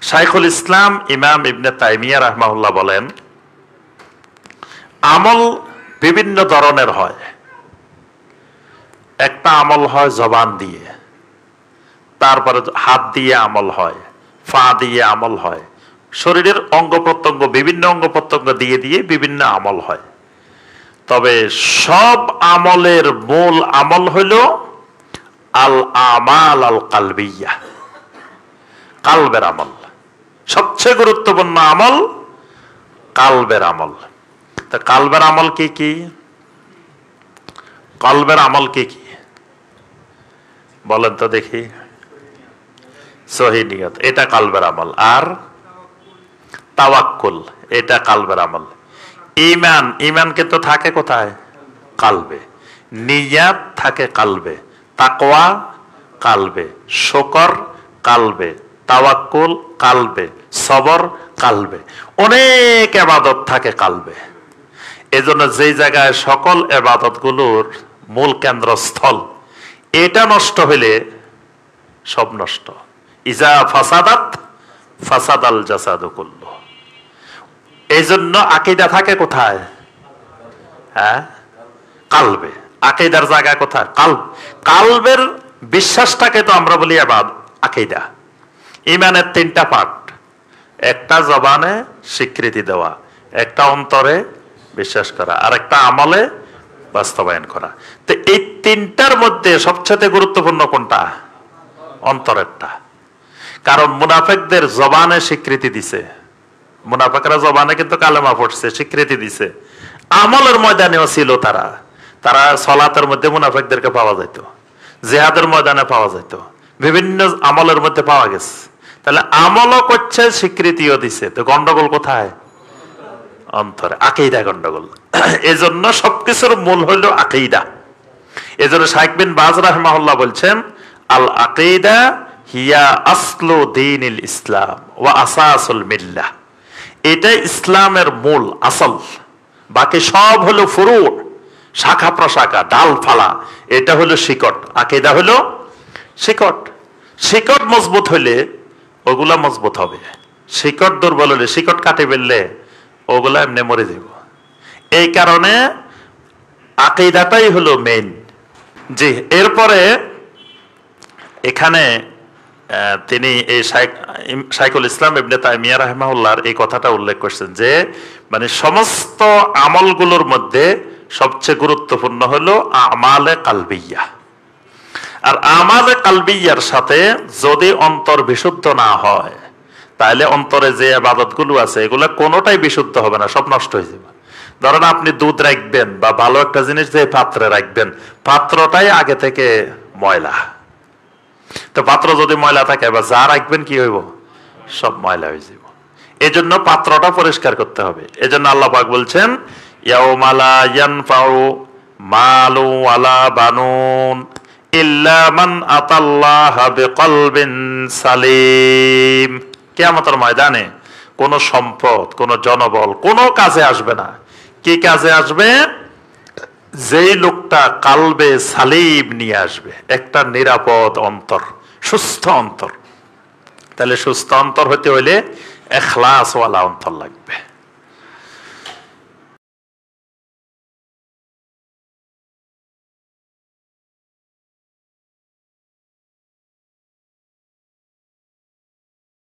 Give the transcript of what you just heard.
শাইখুল ইসলাম ইমাম ইবনে তাইমিয়া রাহমাহুল্লাহ বলেন, আমল বিভিন্ন ধরনের হয়। একটা আমল হয় জবান দিয়ে, তারপরে হাত দিয়ে আমল হয়, পা দিয়ে আমল হয়, শরীরের অঙ্গ প্রত্যঙ্গ বিভিন্ন অঙ্গ প্রত্যঙ্গ দিয়ে দিয়ে বিভিন্ন আমল হয়। তবে সব আমলের মূল আমল হইল আল আমাল আল কালবিয়া, কালবের আমল। সবচেয়ে গুরুত্বপূর্ণ আমল কালবের আমল। তা কালবের আমল কি কি? কলবের আমল কি কি বলেন তো দেখি। সহি নিয়ত, এটা কালবের আমল। আর তাওয়াক্কুল, এটা কালবের আমল। ঈমান, ঈমান কিন্তু থাকে কোথায়? কালবে। নিয়াত থাকে কালবে, তাকওয়া কালবে, শুকর কালবে, তাওয়াক্কুল কালবে, সবর কালবে। অনেক ইবাদত থাকে কালবে। এজন্য যেই জায়গায় সকল ইবাদত গুলোর মূল কেন্দ্রস্থল, এটা নষ্ট হইলে সব নষ্ট। ইজা ফাসাদাত ফাসাদাল জাসাদু কুল্লু। এই জন্য আকীদা থাকে কোথায়? হ্যাঁ, কালবে। আকীদার জায়গা কোথায়? কালব। কালবের বিশ্বাসটাকে তো আমরা বলি আকীদা। ঈমানের তিনটা পার্ট, একটা জবানে স্বীকৃতি দেওয়া, একটা অন্তরে বিশ্বাস করা, আর একটা আমলে বাস্তবায়ন করা। তো এই তিনটার মধ্যে সবচেয়ে গুরুত্বপূর্ণ কোনটা? অন্তরেরটা। কারণ মুনাফিকদের জবানে স্বীকৃতি দিছে, মুনাফিকরা জবানে কিন্তু কালেমা পড়ছে, স্বীকৃতি দিছে। আমলের ময়দানেও ছিল তারা। তারা সালাতের মধ্যে মুনাফিকদেরকে পাওয়া যেত, জিহাদের ময়দানে পাওয়া যেত, বিভিন্ন আমলের মধ্যে পাওয়া গেছে। তাহলে আমলও করছে, স্বীকৃতিও দিছে। তো গন্ডগোল কোথায়? অন্তরে, আকীদা গন্ডগোল। এজন্য সবকিছুর মূল হইল আকীদা। এজন্য শাইখ বিন বাজ রাহিমাহুল্লাহ বলছেন, আল আকীদা হিয়া আসলু দীনিল ইসলাম ওয়া আসাসুল মিল্লাহ। এটা ইসলামের মূল, আসল। বাকি সব হলো ফুরু, শাখা প্রশাখা, ডালফালা। এটা হলো শিকট। আকীদা হলো শিকট। শিকট মজবুত হইলে ওগুলা মজবুত হবে। শিকট দুর্বল হলে, শিকট কাটে ফেললে ওগুলা এমনি মরে যাব। এই কারণে আকীদাটাই হলো মেইন। জি, এরপরে এখানে তিনি এই শাইখুল ইসলাম ইবনে তাইমিয়া রাহিমাহুল্লাহর এই কথাটা উল্লেখ করছেন যে, মানে সমস্ত আমলগুলোর মধ্যে সবচেয়ে গুরুত্বপূর্ণ হলো আমালে কালবিয়া। আর আমালে কালবিয়ার সাথে যদি অন্তর বিশুদ্ধ না হয়, তাহলে অন্তরে যে ইবাদতগুলো আছে এগুলো কোনোটাই বিশুদ্ধ হবে না, সব নষ্ট হয়ে যাবে। ধরেন আপনি দুধ রাখবেন বা ভালো একটা জিনিস যে পাত্রে রাখবেন, পাত্রটাই আগে থেকে ময়লা। তো পাত্র যদি ময়লা থাকে বা যা রাখবেন কি হইব? সব ময়লা হয়ে যাব। এজন্য পাত্রটা পরিষ্কার করতে হবে। এজন্য আল্লাহ পাক বলছেন, ইয়াউমা লা ইয়ানফাউ মালু ওয়ালা বানুন ইল্লা মান আতাল্লাহা বিকলবিন সালিম। কিয়ামতের ময়দানে কোন সম্পদ, কোন জনবল কোন কাজে আসবে না। কি কাজে আসবে? যেই লোকটা কালবে সালিম নিয়ে আসবে, একটা নিরাপদ অন্তর, সুস্থ অন্তর। তাহলে সুস্থ অন্তর হতে হইলে ইখলাস ওয়ালা অন্তর লাগবে।